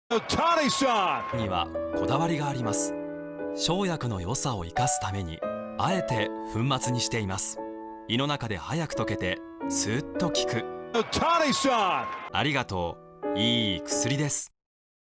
にはこだわりがあります。生薬の良さを生かすためにあえて粉末にしています。胃の中で早く溶けてスーッと効く。ありがとう、いい薬です。